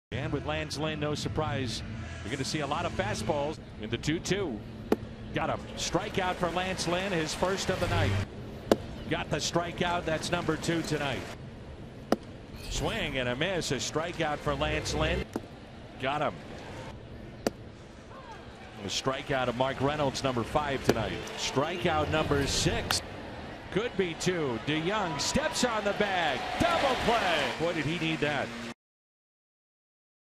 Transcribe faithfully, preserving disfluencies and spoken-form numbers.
And with Lance Lynn, no surprise, you're going to see a lot of fastballs in the two two. Got a strikeout for Lance Lynn, his first of the night. Got the strikeout. That's number two tonight. Swing and a miss. A strikeout for Lance Lynn. Got him. A strikeout of Mark Reynolds, number five tonight. Strikeout number six. Could be two. DeYoung steps on the bag. Double play. Boy, did he need that.